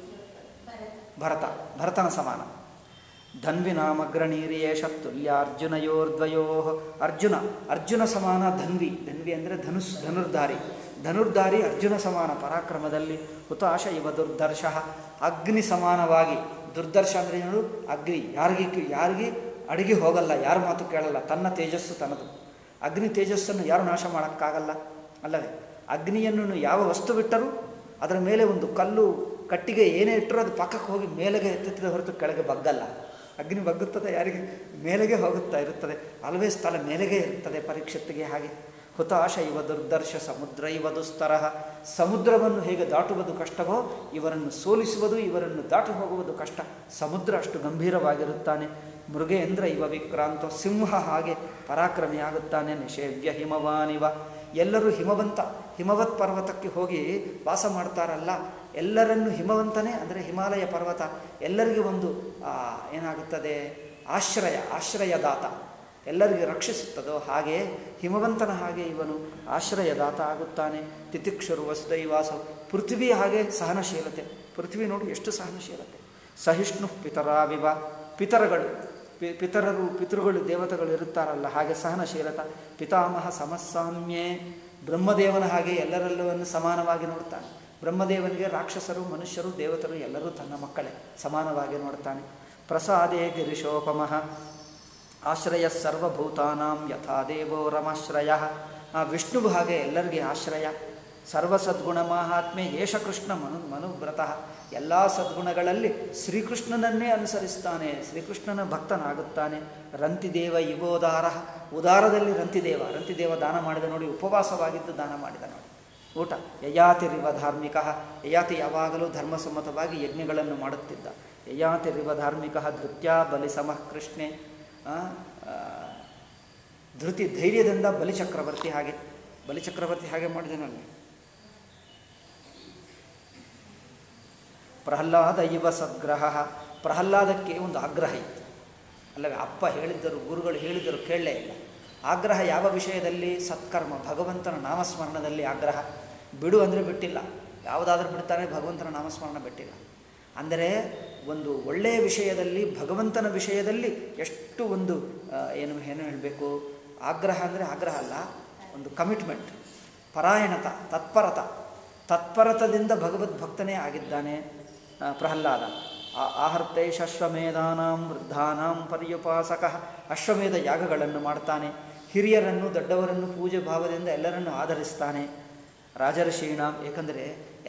ಭರತನ ಸಮಾನ. ಧನ್ವಿನಾಮಗ್ರಣೀರಿಯೇಷ ತುಲ್ಯ ಅರ್ಜುನಯೋರ್ದ್ವಯೋ. ಅರ್ಜುನ ಸಮಾನ ಧನ್ವಿ ಅಂದರೆ ಧನುರ್ಧಾರಿ ಅರ್ಜುನ ಸಮಾನ ಪರಾಕ್ರಮದಲ್ಲಿ. ಹುತಾಶ ಇವ ದುರ್ದರ್ಶ, ಅಗ್ನಿ ಸಮಾನವಾಗಿ. ದುರ್ದರ್ಶ ಅಂದರೆ ಏನು? ಅಗ್ನಿ ಯಾರಿಗೆ ಅಡಿಗೆ ಹೋಗಲ್ಲ, ಯಾರ ಮಾತು ಕೇಳಲ್ಲ, ತನ್ನ ತೇಜಸ್ಸು ತನ್ನದು. ಅಗ್ನಿ ತೇಜಸ್ಸನ್ನು ಯಾರು ನಾಶ ಮಾಡೋಕ್ಕಾಗಲ್ಲ ಅಲ್ಲವೇ? ಅಗ್ನಿಯನ್ನು ಯಾವ ವಸ್ತು ಬಿಟ್ಟರೂ ಅದರ ಮೇಲೆ ಒಂದು ಕಲ್ಲು ಕಟ್ಟಿಗೆ ಏನೇ ಇಟ್ಟರೂ ಅದು ಪಕ್ಕಕ್ಕೆ ಹೋಗಿ ಮೇಲೆಗೆ ಎತ್ತುತ್ತದೆ ಹೊರತು ಕೆಳಗೆ ಬಗ್ಗಲ್ಲ. ಅಗ್ನಿ ಬಗ್ಗುತ್ತದೆ ಯಾರಿಗೆ? ಮೇಲೆಗೆ ಹೋಗುತ್ತಾ ಇರುತ್ತದೆ, ಆಲ್ವೇಸ್ ತಲೆ ಮೇಲೆಗೆ ಇರುತ್ತದೆ. ಪರೀಕ್ಷೆತ್ತಿಗೆ ಹಾಗೆ. ಹುತಾಶ ಇವ ದುರ್ದರ್ಶ ಸಮುದ್ರ ಇವ ದುಸ್ತರಹ. ಸಮುದ್ರವನ್ನು ಹೇಗೆ ದಾಟುವುದು ಕಷ್ಟವೋ ಇವರನ್ನು ಸೋಲಿಸುವುದು, ಇವರನ್ನು ದಾಟಿ ಹೋಗುವುದು ಕಷ್ಟ. ಸಮುದ್ರ ಅಷ್ಟು ಗಂಭೀರವಾಗಿರುತ್ತಾನೆ. ಮೃಗೇಂದ್ರ ಇವ ವಿಕ್ರಾಂತ, ಸಿಂಹ ಹಾಗೆ ಪರಾಕ್ರಮಿಯಾಗುತ್ತಾನೆ. ನಿಷೇವ್ಯ ಹಿಮವಾನಿವ. ಎಲ್ಲರೂ ಹಿಮವತ್ ಪರ್ವತಕ್ಕೆ ಹೋಗಿ ವಾಸ ಮಾಡ್ತಾರಲ್ಲ, ಎಲ್ಲರನ್ನು ಹಿಮವಂತನೇ ಅಂದರೆ ಹಿಮಾಲಯ ಪರ್ವತ ಎಲ್ಲರಿಗೆ ಒಂದು ಏನಾಗುತ್ತದೆ? ಆಶ್ರಯದಾತ, ಎಲ್ಲರಿಗೆ ರಕ್ಷಿಸುತ್ತದೋ ಹಾಗೆ ಹಿಮವಂತನ ಹಾಗೆ ಇವನು ಆಶ್ರಯದಾತ ಆಗುತ್ತಾನೆ. ತಿತಿಕ್ಷರು ವಸುದೈವಾಸ. ಪೃಥ್ವಿ ಹಾಗೆ ಸಹನಶೀಲತೆ. ಪೃಥ್ವಿ ನೋಡಿ ಎಷ್ಟು ಸಹನಶೀಲತೆ. ಸಹಿಷ್ಣು ಪಿತರಾವಿವ. ಪಿತೃಗಳು ದೇವತೆಗಳು ಇರುತ್ತಾರಲ್ಲ ಹಾಗೆ ಸಹನಶೀಲತ. ಪಿತಾಮಹ ಸಮಸ್ಸಾಮ್ಯೇ. ಬ್ರಹ್ಮದೇವನ ಹಾಗೆ ಎಲ್ಲರೆಲ್ಲವನ್ನು ಸಮಾನವಾಗಿ ನೋಡ್ತಾನೆ. ಬ್ರಹ್ಮದೇವನಿಗೆ ರಾಕ್ಷಸರು, ಮನುಷ್ಯರು, ದೇವತರು ಎಲ್ಲರೂ ತನ್ನ ಮಕ್ಕಳೇ, ಸಮಾನವಾಗಿ ನೋಡ್ತಾನೆ. ಪ್ರಸಾದೇ ಗಿರಿಶೋಪಮಃ. ಆಶ್ರಯ ಸರ್ವಭೂತಾನಾಂ ಯಥಾ ದೇವೋ ರಮಾಶ್ರಯ. ವಿಷ್ಣು ಹಾಗೆ ಎಲ್ಲರಿಗೆ ಆಶ್ರಯ. ಸರ್ವಸದ್ಗುಣ ಮಾಹಾತ್ಮೆ ಏಷ ಕೃಷ್ಣ ಮನುವ್ರತಃ. ಎಲ್ಲ ಸದ್ಗುಣಗಳಲ್ಲಿ ಶ್ರೀಕೃಷ್ಣನನ್ನೇ ಅನುಸರಿಸ್ತಾನೆ, ಶ್ರೀಕೃಷ್ಣನ ಭಕ್ತನಾಗುತ್ತಾನೆ. ರಂತಿದೇವ ಇವೋದಾರ. ಉದಾರದಲ್ಲಿ ರಂತಿದೇವ ದಾನ ಮಾಡಿದ ನೋಡಿ, ಉಪವಾಸವಾಗಿದ್ದು ದಾನ ಮಾಡಿದ ನೋಡಿ. ಊಟ ಯಯಾತಿರಿವ ಧಾರ್ಮಿಕ. ಯಯಾತಿ ಯಾವಾಗಲೂ ಧರ್ಮಸಮ್ಮತವಾಗಿ ಯಜ್ಞಗಳನ್ನು ಮಾಡುತ್ತಿದ್ದ. ಯಯಾತಿರಿವ ಧಾರ್ಮಿಕ ಧೃತ್ಯ ಬಲಿ ಸಮಃ ಕೃಷ್ಣೆ. ಧೃತಿ ಧೈರ್ಯದಿಂದ ಬಲಿಚಕ್ರವರ್ತಿ ಹಾಗೆ ಮಾಡಿದನಲ್ಲಿ. ಪ್ರಹ್ಲಾದ ಇವ ಸದ್ಗ್ರಹ. ಪ್ರಹ್ಲಾದಕ್ಕೆ ಒಂದು ಆಗ್ರಹ ಇತ್ತು ಅಲ್ಲವೇ? ಅಪ್ಪ ಹೇಳಿದ್ದರು, ಗುರುಗಳು ಹೇಳಿದ್ದರು, ಕೇಳಲೇ ಇಲ್ಲ. ಆಗ್ರಹ ಯಾವ ವಿಷಯದಲ್ಲಿ? ಸತ್ಕರ್ಮ, ಭಗವಂತನ ನಾಮಸ್ಮರಣದಲ್ಲಿ ಆಗ್ರಹ. ಬಿಡು ಅಂದರೆ ಬಿಟ್ಟಿಲ್ಲ. ಯಾವುದಾದ್ರೂ ಬಿಡ್ತಾರೆ, ಭಗವಂತನ ನಾಮಸ್ಮರಣ ಬಿಟ್ಟಿಲ್ಲ. ಅಂದರೆ ಒಂದು ಒಳ್ಳೆಯ ವಿಷಯದಲ್ಲಿ, ಭಗವಂತನ ವಿಷಯದಲ್ಲಿ ಎಷ್ಟು ಒಂದು ಏನು ಹೇಳಬೇಕು, ಆಗ್ರಹ ಅಂದರೆ ಆಗ್ರಹ ಅಲ್ಲ, ಒಂದು ಕಮಿಟ್ಮೆಂಟ್, ಪರಾಯಣತ, ತತ್ಪರತದಿಂದ ಭಗವದ್ಭಕ್ತನೇ ಆಗಿದ್ದಾನೆ ಪ್ರಹ್ಲಾದ. ಆಹರ್ತೈಷ ಅಶ್ವಮೇಧಾನಾಂ ವೃದ್ಧಾನಾಂ ಪರ್ಯುಪಾಸಕ. ಅಶ್ವಮೇಧ ಯಾಗಗಳನ್ನು ಮಾಡ್ತಾನೆ, ಹಿರಿಯರನ್ನು ದೊಡ್ಡವರನ್ನು ಪೂಜೆ ಭಾವದಿಂದ ಎಲ್ಲರನ್ನು ಆಧರಿಸ್ತಾನೆ. ರಾಜರ್ಷೀಣಾಂ, ಏಕೆಂದರೆ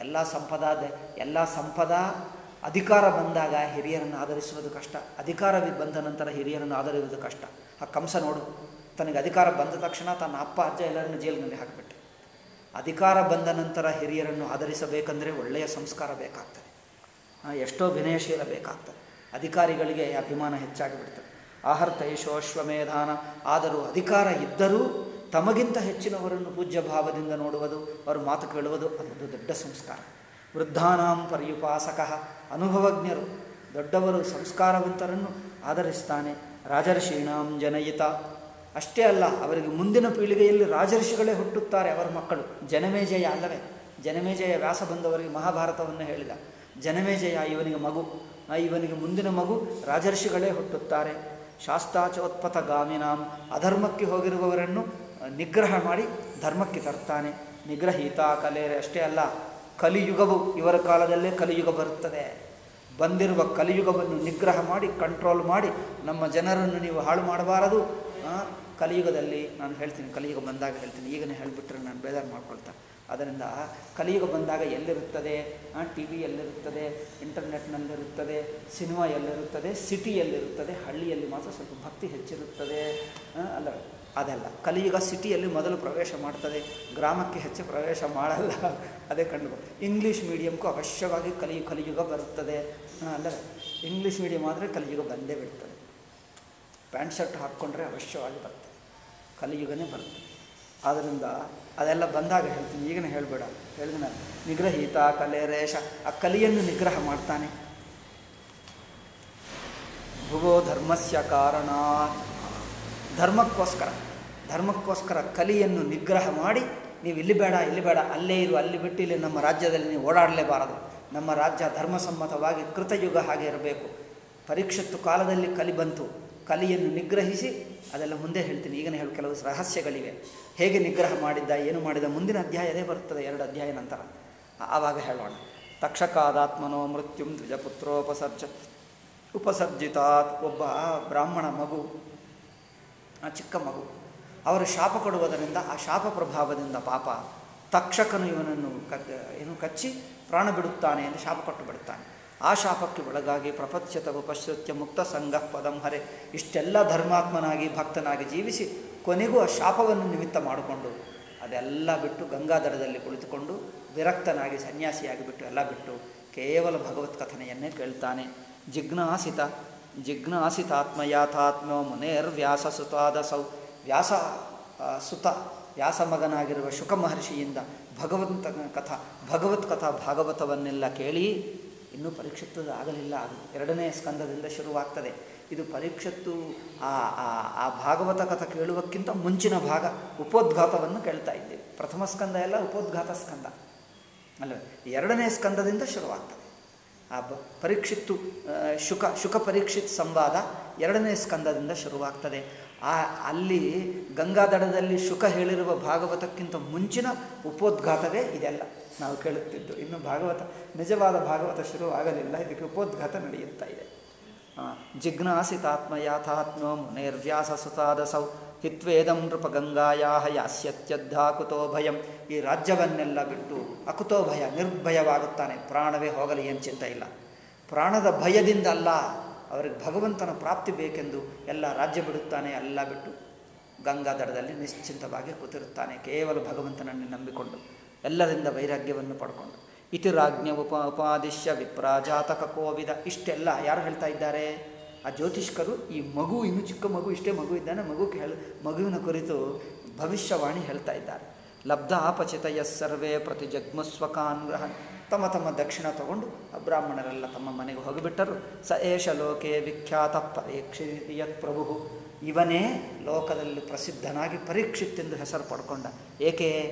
ಎಲ್ಲ ಸಂಪದ ಅಧಿಕಾರ ಬಂದಾಗ ಹಿರಿಯರನ್ನು ಆಧರಿಸುವುದು ಕಷ್ಟ. ಅಧಿಕಾರ ಬಂದ ನಂತರ ಹಿರಿಯರನ್ನು ಆಧರಿಸುವುದು ಕಷ್ಟ. ಆ ಕಂಸ ನೋಡು, ತನಗೆ ಅಧಿಕಾರ ಬಂದ ತಕ್ಷಣ ತನ್ನ ಅಪ್ಪ ಅಜ್ಜ ಎಲ್ಲರನ್ನು ಜೈಲಿನಲ್ಲಿ ಹಾಕಿಬಿಟ್ಟೆ. ಅಧಿಕಾರ ಬಂದ ನಂತರ ಹಿರಿಯರನ್ನು ಆಧರಿಸಬೇಕಂದ್ರೆ ಒಳ್ಳೆಯ ಸಂಸ್ಕಾರ ಬೇಕಾಗ್ತದೆ, ಎಷ್ಟೋ ವಿನಯಶೀಲ ಬೇಕಾಗ್ತದೆ. ಅಧಿಕಾರಿಗಳಿಗೆ ಅಭಿಮಾನ ಹೆಚ್ಚಾಗಿಬಿಡ್ತದೆ. ಆಹರ್ತೈಷೋ ಅಶ್ವಮೇಧಾನ. ಆದರೂ ಅಧಿಕಾರ ಇದ್ದರೂ ತಮಗಿಂತ ಹೆಚ್ಚಿನವರನ್ನು ಪೂಜ್ಯ ಭಾವದಿಂದ ನೋಡುವುದು, ಅವರ ಮಾತು ಕೇಳುವುದು ಅದೊಂದು ದೊಡ್ಡ ಸಂಸ್ಕಾರ. ವೃದ್ಧಾನಾಂ ಪರ್ಯುಪಾಸಕ. ಅನುಭವಜ್ಞರು, ದೊಡ್ಡವರು, ಸಂಸ್ಕಾರವಂತರನ್ನು ಆಧರಿಸ್ತಾನೆ. ರಾಜರ್ಷೀಣಾಂ ಜನಯಿತ. ಅಷ್ಟೇ ಅಲ್ಲ, ಅವರಿಗೆ ಮುಂದಿನ ಪೀಳಿಗೆಯಲ್ಲಿ ರಾಜರ್ಷಿಗಳೇ ಹುಟ್ಟುತ್ತಾರೆ, ಅವರ ಮಕ್ಕಳು. ಜನಮೇಜಯ ಅಲ್ಲವೇ? ಜನಮೇಜಯ ವ್ಯಾಸ ಬಂದವರಿಗೆ ಮಹಾಭಾರತವನ್ನು ಹೇಳಿದ. ಜನಮೇಜಯ ಇವನಿಗೆ ಮಗು, ಇವನಿಗೆ ಮುಂದಿನ ಮಗು ರಾಜರ್ಷಿಗಳೇ ಹುಟ್ಟುತ್ತಾರೆ. ಶಾಸ್ತಾಚೋತ್ಪಥ ಗಾಮಿನಾಂ. ಅಧರ್ಮಕ್ಕೆ ಹೋಗಿರುವವರನ್ನು ನಿಗ್ರಹ ಮಾಡಿ ಧರ್ಮಕ್ಕೆ ತರ್ತಾನೆ. ನಿಗ್ರಹೀತ ಕಲೇರೆ. ಅಷ್ಟೇ ಅಲ್ಲ, ಕಲಿಯುಗವು, ಇವರ ಕಾಲದಲ್ಲೇ ಕಲಿಯುಗ ಬರುತ್ತದೆ. ಬಂದಿರುವ ಕಲಿಯುಗವನ್ನು ನಿಗ್ರಹ ಮಾಡಿ, ಕಂಟ್ರೋಲ್ ಮಾಡಿ, ನಮ್ಮ ಜನರನ್ನು ನೀವು ಹಾಳು ಮಾಡಬಾರದು. ಕಲಿಯುಗದಲ್ಲಿ ನಾನು ಹೇಳ್ತೀನಿ, ಕಲಿಯುಗ ಬಂದಾಗ ಹೇಳ್ತೀನಿ, ಈಗನೇ ಹೇಳಿಬಿಟ್ರೆ ನಾನು ಬೇಜಾರು ಮಾಡ್ಕೊಳ್ತಾ. ಅದರಿಂದ ಕಲಿಯುಗ ಬಂದಾಗ ಎಲ್ಲಿರುತ್ತದೆ? ಟಿ ವಿ ಎಲ್ಲಿರುತ್ತದೆ, ಇಂಟರ್ನೆಟ್ನಲ್ಲಿರುತ್ತದೆ, ಸಿನಿಮಾ ಎಲ್ಲಿರುತ್ತದೆ, ಸಿಟಿಯಲ್ಲಿರುತ್ತದೆ, ಹಳ್ಳಿಯಲ್ಲಿ ಮಾತ್ರ ಸ್ವಲ್ಪ ಭಕ್ತಿ ಹೆಚ್ಚಿರುತ್ತದೆ ಅಲ್ಲ. ಅದಲ್ಲ, ಕಲಿಯುಗ ಸಿಟಿಯಲ್ಲಿ ಮೊದಲು ಪ್ರವೇಶ ಮಾಡ್ತದೆ, ಗ್ರಾಮಕ್ಕೆ ಹೆಚ್ಚು ಪ್ರವೇಶ ಮಾಡಲ್ಲ. ಅದೇ ಕಂಡು ಇಂಗ್ಲೀಷ್ ಮೀಡಿಯಮ್ಗೂ ಅವಶ್ಯವಾಗಿ ಕಲಿಯುಗ ಬರುತ್ತದೆ ಅಲ್ಲ. ಇಂಗ್ಲೀಷ್ ಮೀಡಿಯಮ್ ಆದರೆ ಕಲಿಯುಗ ಬಂದೇ ಬಿಡ್ತದೆ. ಪ್ಯಾಂಟ್ ಶರ್ಟ್ ಹಾಕ್ಕೊಂಡ್ರೆ ಅವಶ್ಯವಾಗಿ ಬರ್ತದೆ, ಕಲಿಯುಗನೇ ಬರ್ತದೆ. ಆದ್ದರಿಂದ ಅದೆಲ್ಲ ಬಂದಾಗ ಹೇಳ್ತೀನಿ, ಈಗನೇ ಹೇಳಬೇಡ. ಹೇಳಿದ ನಿಗ್ರಹೀತ ಕಲೇರೇಶ. ಆ ಕಲಿಯನ್ನು ನಿಗ್ರಹ ಮಾಡ್ತಾನೆ. ಭುವೋ ಧರ್ಮಸ್ಯ ಕಾರಣ. ಧರ್ಮಕ್ಕೋಸ್ಕರ ಕಲಿಯನ್ನು ನಿಗ್ರಹ ಮಾಡಿ, ನೀವು ಇಲ್ಲಿ ಬೇಡ ಅಲ್ಲೇ ಇರು, ಅಲ್ಲಿ ಬಿಟ್ಟು ಇಲ್ಲಿ ನಮ್ಮ ರಾಜ್ಯದಲ್ಲಿ ನೀವು ಓಡಾಡಲೇಬಾರದು. ನಮ್ಮ ರಾಜ್ಯ ಧರ್ಮಸಮ್ಮತವಾಗಿ ಕೃತಯುಗ ಹಾಗೆ ಇರಬೇಕು. ಪರೀಕ್ಷಿತ್ತು ಕಾಲದಲ್ಲಿ ಕಲಿ ಬಂತು, ಕಲಿಯನ್ನು ನಿಗ್ರಹಿಸಿ, ಅದೆಲ್ಲ ಮುಂದೆ ಹೇಳ್ತೀನಿ, ಈಗನೇ ಹೇಳಿ ಕೆಲವು ರಹಸ್ಯಗಳಿವೆ. ಹೇಗೆ ನಿಗ್ರಹ ಮಾಡಿದ್ದ, ಏನು ಮಾಡಿದ, ಮುಂದಿನ ಅಧ್ಯಾಯದೇ ಬರ್ತದೆ, 2 ಅಧ್ಯಾಯ ನಂತರ, ಆವಾಗ ಹೇಳೋಣ. ತಕ್ಷಕಾದಾತ್ಮನೋ ಮೃತ್ಯುಂ ಉಪಸರ್ಜಿತಾತ್. ಒಬ್ಬ ಬ್ರಾಹ್ಮಣ ಮಗು, ಚಿಕ್ಕ ಮಗು, ಅವರು ಶಾಪ ಕೊಡುವುದರಿಂದ, ಆ ಶಾಪ ಪ್ರಭಾವದಿಂದ ಪಾಪ ತಕ್ಷಕನು ಇವನನ್ನು ಕಚ್ಚಿ ಪ್ರಾಣ ಬಿಡುತ್ತಾನೆ ಎಂದು ಶಾಪ ಕೊಟ್ಟು ಬಿಡುತ್ತಾನೆ. ಆ ಶಾಪಕ್ಕೆ ಒಳಗಾಗಿ ಪ್ರಪಂಚತ ಉಪಶ್ರುತ್ಯ ಮುಕ್ತ ಸಂಘ ಪದಂ ಹರೆ. ಇಷ್ಟೆಲ್ಲ ಧರ್ಮಾತ್ಮನಾಗಿ ಭಕ್ತನಾಗಿ ಜೀವಿಸಿ ಕೊನೆಗೂ ಆ ಶಾಪವನ್ನು ನಿಮಿತ್ತ ಮಾಡಿಕೊಂಡು ಅದೆಲ್ಲ ಬಿಟ್ಟು ಗಂಗಾದಡದಲ್ಲಿ ಕುಳಿತುಕೊಂಡು ವಿರಕ್ತನಾಗಿ ಸನ್ಯಾಸಿಯಾಗಿ ಬಿಟ್ಟು ಎಲ್ಲ ಬಿಟ್ಟು ಕೇವಲ ಭಗವತ್ ಕಥನೆಯನ್ನೇ ಕೇಳ್ತಾನೆ. ಜಿಜ್ಞಾಸಿತಾತ್ಮಯಾಥಾತ್ಮೋ ಮುನೇರ್ವ್ಯಾಸಸುತಾದಸೌ. ವ್ಯಾಸ ಮಗನಾಗಿರುವ ಶುಕ ಮಹರ್ಷಿಯಿಂದ ಭಗವತ್ ಕಥಾ ಭಾಗವತವನ್ನೆಲ್ಲ ಕೇಳಿ, ಇನ್ನೂ ಪರೀಕ್ಷಿತ್ತು ಆಗಲಿಲ್ಲ. ಅದು 2ನೇ ಸ್ಕಂದದಿಂದ ಶುರುವಾಗ್ತದೆ. ಇದು ಪರೀಕ್ಷತ್ತು ಆ ಭಾಗವತ ಕಥೆ ಕೇಳುವಕ್ಕಿಂತ ಮುಂಚಿನ ಭಾಗ ಉಪೋದ್ಘಾತವನ್ನು ಕೇಳ್ತಾ ಇದ್ದೇವೆ. ಪ್ರಥಮ ಸ್ಕಂದ ಎಲ್ಲ ಉಪೋದ್ಘಾತ ಸ್ಕಂದ ಅಲ್ಲವೇ? 2ನೇ ಸ್ಕಂದದಿಂದ ಶುರುವಾಗ್ತದೆ. ಆ ಪರೀಕ್ಷಿತ್ತು ಶುಕ ಪರೀಕ್ಷಿತ್ ಸಂವಾದ 2ನೇ ಸ್ಕಂದದಿಂದ ಶುರುವಾಗ್ತದೆ. ಅಲ್ಲಿ ಗಂಗಾದಡದಲ್ಲಿ ಶುಕ ಹೇಳಿರುವ ಭಾಗವತಕ್ಕಿಂತ ಮುಂಚಿನ ಉಪೋದ್ಘಾತವೇ ಇದೆಲ್ಲ ನಾವು ಕೇಳುತ್ತಿದ್ದು. ಇನ್ನು ಭಾಗವತ, ನಿಜವಾದ ಭಾಗವತ ಶುರುವಾಗಲಿಲ್ಲ, ಇದಕ್ಕೆ ಉಪೋದ್ಘಾತ ನಡೆಯುತ್ತಾ ಇದೆ. ಜಿಜ್ಞಾಸಿತಾತ್ಮಯಾಥಾತ್ಮೋ ಮುನೇರ್ವ್ಯಾಸಸುತಾದಸೌ ಹಿತ್ವೇದಂ ನೃಪಗಂಗಾಯಾ ಯಾಸ್ಯತ್ಯದ್ಧಾಕುತೋ ಭಯಂ. ಈ ರಾಜ್ಯವನ್ನೆಲ್ಲ ಬಿಟ್ಟು ಅಕುತೋ ಭಯ, ನಿರ್ಭಯವಾಗುತ್ತಾನೆ. ಪ್ರಾಣವೇ ಹೋಗಲಿ ಏನು ಚಿಂತೆ ಇಲ್ಲ. ಪ್ರಾಣದ ಭಯದಿಂದ ಅಲ್ಲ, ಅವರಿಗೆ ಭಗವಂತನ ಪ್ರಾಪ್ತಿ ಬೇಕೆಂದು ಎಲ್ಲ ರಾಜ್ಯ ಬಿಡುತ್ತಾನೆ. ಎಲ್ಲ ಬಿಟ್ಟು ಗಂಗಾದಡದಲ್ಲಿ ನಿಶ್ಚಿಂತವಾಗಿ ಕೂತಿರುತ್ತಾನೆ, ಕೇವಲ ಭಗವಂತನನ್ನು ನಂಬಿಕೊಂಡು, ಎಲ್ಲರಿಂದ ವೈರಾಗ್ಯವನ್ನು ಪಡ್ಕೊಂಡು. ಇತಿ ರಾಜ್ಞ ಉಪಾದಿಶ್ಯ ವಿಪ್ರಾಜಾತಕ ಕೋವಿದ. ಇಷ್ಟೆಲ್ಲ ಯಾರು ಹೇಳ್ತಾ ಇದ್ದಾರೆ? ಆ ಜ್ಯೋತಿಷ್ಕರು. ಈ ಮಗು, ಇನ್ನೂ ಚಿಕ್ಕ ಮಗು, ಇಷ್ಟೇ ಮಗು ಇದ್ದಾನೆ, ಮಗುವಿನ ಕುರಿತು ಭವಿಷ್ಯವಾಣಿ ಹೇಳ್ತಾ ಇದ್ದಾರೆ. ಲಬ್ಧ ಅಪಚಿತಯ ಸರ್ವೇ ಪ್ರತಿಜಗ್ಮಸ್ವಕಾನ್ ಗ್ರಹನ್. ತಮ್ಮ ದಕ್ಷಿಣ ತಗೊಂಡು ಆ ಬ್ರಾಹ್ಮಣರೆಲ್ಲ ತಮ್ಮ ಮನೆಗೆ ಹೋಗಿಬಿಟ್ಟರು. ಸ ಏಷ ಲೋಕೆ ವಿಖ್ಯಾತ ಪರೀಕ್ಷಿತ್ ಪ್ರಭು. ಇವನೇ ಲೋಕದಲ್ಲಿ ಪ್ರಸಿದ್ಧನಾಗಿ ಪರೀಕ್ಷಿತ್ತೆಂದು ಹೆಸರು ಪಡ್ಕೊಂಡ. ಏಕೆ?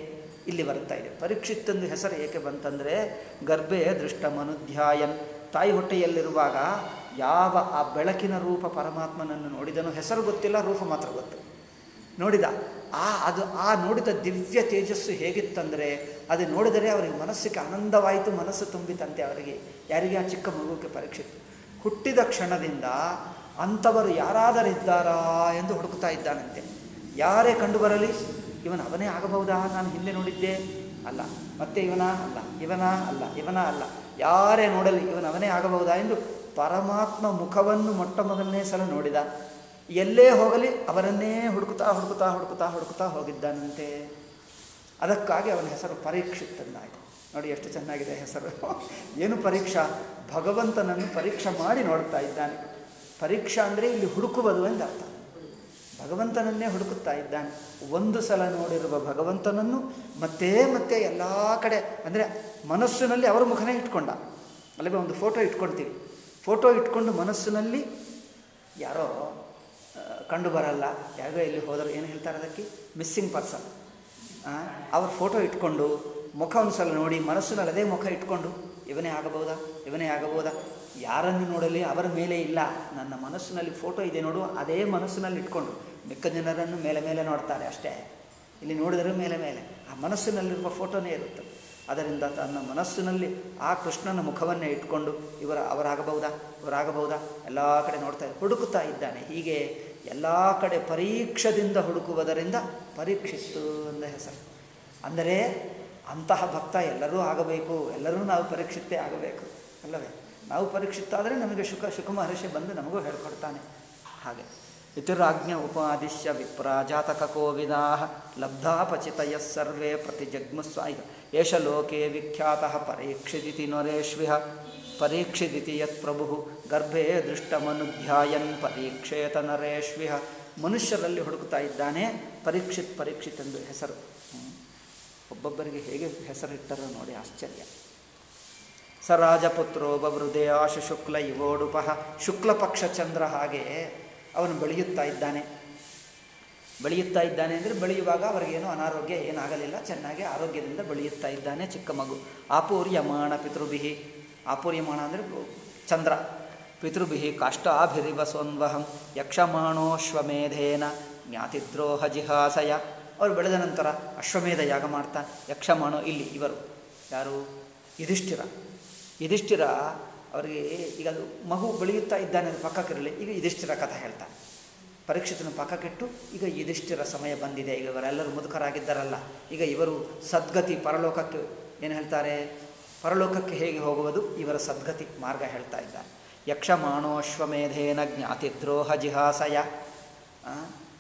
ಇಲ್ಲಿ ಬರ್ತಾ ಇದೆ. ಪರೀಕ್ಷಿತ್ತಂದು ಹೆಸರು ಏಕೆ ಬಂತಂದರೆ ಗರ್ಭೆ ದೃಷ್ಟಮನುಧ್ಯಾಯನ್, ತಾಯಿ ಹೊಟ್ಟೆಯಲ್ಲಿರುವಾಗ ಯಾವ ಆ ಬೆಳಕಿನ ರೂಪ ಪರಮಾತ್ಮನನ್ನು ನೋಡಿದನು, ಹೆಸರು ಗೊತ್ತಿಲ್ಲ, ರೂಪ ಮಾತ್ರ ಗೊತ್ತು. ನೋಡಿದ ಆ ನೋಡಿದ ದಿವ್ಯ ತೇಜಸ್ಸು ಹೇಗಿತ್ತಂದರೆ ಅದು ನೋಡಿದರೆ ಅವರಿಗೆ ಮನಸ್ಸಿಗೆ ಆನಂದವಾಯಿತು, ಮನಸ್ಸು ತುಂಬಿತಂತೆ ಅವರಿಗೆ. ಯಾರಿಗೆ? ಆ ಚಿಕ್ಕ ಮಗುವಿಗೆ ಪರೀಕ್ಷಿತ್ತು. ಹುಟ್ಟಿದ ಕ್ಷಣದಿಂದ ಅಂಥವರು ಯಾರಾದರಿದ್ದಾರಾ ಎಂದು ಹುಡುಕ್ತಾ ಇದ್ದಾನಂತೆ. ಯಾರೇ ಕಂಡು ಬರಲಿ ಅವನೇ ಆಗಬಹುದಾ, ನಾನು ಹಿಂದೆ ನೋಡಿದ್ದೆ ಅಲ್ಲ, ಮತ್ತೆ ಇವನ ಅಲ್ಲ, ಇವನ ಅಲ್ಲ, ಯಾರೇ ನೋಡಲಿ ಅವನೇ ಆಗಬಹುದಾ ಎಂದು ಪರಮಾತ್ಮ ಮುಖವನ್ನು ಮೊಟ್ಟ ಮೊದಲನೇ ಸಲ ನೋಡಿದ. ಎಲ್ಲೇ ಹೋಗಲಿ ಅವರನ್ನೇ ಹುಡುಕುತ್ತಾ ಹೋಗಿದ್ದಾನಂತೆ. ಅದಕ್ಕಾಗಿ ಅವನ ಹೆಸರು ಪರೀಕ್ಷಿತ್ತನ್ನಾಯಿತು. ನೋಡಿ ಎಷ್ಟು ಚೆನ್ನಾಗಿದೆ ಹೆಸರು. ಏನು ಪರೀಕ್ಷಾ? ಭಗವಂತನನ್ನು ಪರೀಕ್ಷೆ ಮಾಡಿ ನೋಡ್ತಾ ಇದ್ದಾನೆ. ಪರೀಕ್ಷಾ ಅಂದರೆ ಇಲ್ಲಿ ಹುಡುಕುವುದು ಎಂದು ಅರ್ಥ. ಭಗವಂತನನ್ನೇ ಹುಡುಕುತ್ತಾ ಇದ್ದಾನೆ. ಒಂದು ಸಲ ನೋಡಿರುವ ಭಗವಂತನನ್ನು ಮತ್ತೆ ಮತ್ತೆ ಎಲ್ಲ ಕಡೆ, ಅಂದರೆ ಮನಸ್ಸಿನಲ್ಲಿ ಅವರ ಮುಖನೇ ಇಟ್ಕೊಂಡ. ಅಲ್ಲವೇ ಒಂದು ಫೋಟೋ ಇಟ್ಕೊಳ್ತೀವಿ, ಫೋಟೋ ಇಟ್ಕೊಂಡು ಮನಸ್ಸಿನಲ್ಲಿ ಯಾರೋ ಕಂಡು ಬರಲ್ಲ, ಯಾರೋ ಎಲ್ಲಿ ಹೋದರು ಏನು ಹೇಳ್ತಾರೆ ಅದಕ್ಕೆ, ಮಿಸ್ಸಿಂಗ್ ಪರ್ಸನ್. ಅವ್ರ ಫೋಟೋ ಇಟ್ಕೊಂಡು ಮುಖ ಒಂದು ಸಲ ನೋಡಿ ಮನಸ್ಸಿನಲ್ಲಿ ಅದೇ ಮುಖ ಇಟ್ಕೊಂಡು ಇವನೇ ಆಗಬಹುದಾ, ಯಾರನ್ನು ನೋಡಲಿ ಅವರ ಮೇಲೆ ಇಲ್ಲ, ನನ್ನ ಮನಸ್ಸಿನಲ್ಲಿ ಫೋಟೋ ಇದೆ ನೋಡು, ಅದೇ ಮನಸ್ಸಿನಲ್ಲಿ ಇಟ್ಕೊಂಡು ಮಿಕ್ಕ ಜನರನ್ನು ಮೇಲೆ ನೋಡ್ತಾರೆ ಅಷ್ಟೇ. ಇಲ್ಲಿ ನೋಡಿದರೆ ಮೇಲೆ ಆ ಮನಸ್ಸಿನಲ್ಲಿರುವ ಫೋಟೋನೇ ಇರುತ್ತೆ. ಅದರಿಂದ ತನ್ನ ಮನಸ್ಸಿನಲ್ಲಿ ಆ ಕೃಷ್ಣನ ಮುಖವನ್ನೇ ಇಟ್ಕೊಂಡು ಇವರಾಗಬಹುದಾ ಎಲ್ಲ ಕಡೆ ಹುಡುಕುತ್ತಾ ಇದ್ದಾನೆ. ಹೀಗೆ ಎಲ್ಲ ಕಡೆ ಪರೀಕ್ಷದಿಂದ ಹುಡುಕುವುದರಿಂದ ಪರೀಕ್ಷಿತ್ತು ಎಂದ ಹೆಸರು. ಅಂದರೆ ಅಂತಹ ಭಕ್ತ ಎಲ್ಲರೂ ಆಗಬೇಕು, ಎಲ್ಲರೂ ನಾವು ಪರೀಕ್ಷಿತ್ತೇ ಆಗಬೇಕು ಅಲ್ಲವೇ? ನಾವು ಪರೀಕ್ಷಿತ್ತಾದರೆ ನಮಗೆ ಶುಕ ಮಹರ್ಷಿ ಬಂದು ನಮಗೂ ಹೇಳ್ಕೊಡ್ತಾನೆ. ಹಾಗೆ ಇತಿರಾಜ್ಞ ಉಪಾದಿಶ್ಯ ವಿಪ್ರ ಜಾತಕ ಕೋವಿದಾಃ ಲಬ್ಧಾಪಚಿತಯ ಸರ್ವೇ ಪ್ರತಿಜಗ್ಮಸ್ವಾಯ ಏಷ ಲೋಕೆ ವಿಖ್ಯಾತಃ ಪರೀಕ್ಷಿದಿತಿ ನರೇಶ್ವಿಹ ಪರೀಕ್ಷಿದಿತಿ ಯತ್ ಪ್ರಭು ಗರ್ಭೇ ದೃಷ್ಟಮನುಧ್ಯಾಯನ್ ಪರೀಕ್ಷೇತ ನರೇಶ್ವಿಹ. ಮನುಷ್ಯರಲ್ಲಿ ಹುಡುಕ್ತಾ ಇದ್ದಾನೆ. ಪರೀಕ್ಷಿತ್ ಎಂದು ಹೆಸರು. ಒಬ್ಬೊಬ್ಬರಿಗೆ ಹೇಗೆ ಹೆಸರಿಟ್ಟರು ನೋಡಿ, ಆಶ್ಚರ್ಯ. ಸ ರಾಜಪುತ್ರೋ ಬವೃದೇ ಆಶು ಶುಕ್ಲ ಇವೋಡುಪಃ. ಶುಕ್ಲ ಪಕ್ಷ ಚಂದ್ರ ಹಾಗೆ ಅವನು ಬೆಳೆಯುತ್ತಾ ಇದ್ದಾನೆ ಅಂದರೆ ಬೆಳೆಯುವಾಗ ಅವರಿಗೇನು ಅನಾರೋಗ್ಯ ಏನಾಗಲಿಲ್ಲ, ಚೆನ್ನಾಗಿ ಆರೋಗ್ಯದಿಂದ ಬೆಳೆಯುತ್ತಾ ಇದ್ದಾನೆ ಚಿಕ್ಕ ಮಗು. ಆಪೂರ್ಯಮಾಣ ಪಿತೃಭಿಹಿ, ಆಪೂರ್ಯಮಾಣ ಅಂದರೆ ಚಂದ್ರ. ಪಿತೃಭಿಹಿ ಕಾಷ್ಟಾಭಿರಿವಸೋನ್ವಹಂ ಯಕ್ಷಮಾಣೋಶ್ವಮೇಧೇನ ಜ್ಞಾತಿದ್ರೋಹ ಜಿಹಾಸಯ. ಅವರು ಬೆಳೆದ ನಂತರ ಅಶ್ವಮೇಧ ಯಾಗ ಮಾಡ್ತಾನೆ. ಯಕ್ಷಮಾಣೋ ಇಲ್ಲಿ ಇವರು ಯಾರು? ಯುಧಿಷ್ಠಿರ ಅವರಿಗೆ ಈಗ ಅದು ಮಗು ಬೆಳೆಯುತ್ತಾ ಇದ್ದಾನೆ ಅದು ಪಕ್ಕಕ್ಕಿರಲಿ. ಈಗ ಯುಧಿಷ್ಠಿರ ಕಥೆ ಹೇಳ್ತಾನೆ. ಪರೀಕ್ಷಿತನ ಪಕ್ಕಕ್ಕಿಟ್ಟು ಈಗ ಯುಧಿಷ್ಠಿರ ಸಮಯ ಬಂದಿದೆ, ಈಗ ಇವರೆಲ್ಲರೂ ಮುದುಕರಾಗಿದ್ದಾರಲ್ಲ, ಈಗ ಇವರು ಸದ್ಗತಿ ಪರಲೋಕಕ್ಕೆ ಏನು ಹೇಳ್ತಾರೆ, ಪರಲೋಕಕ್ಕೆ ಹೇಗೆ ಹೋಗುವುದು, ಇವರ ಸದ್ಗತಿ ಮಾರ್ಗ ಹೇಳ್ತಾ ಇದ್ದಾರೆ. ಯಕ್ಷಮಾಣೋಶ್ವಮೇಧೇನ ಜ್ಞಾತಿದ್ರೋಹ ಜಿಹಾಸಯ.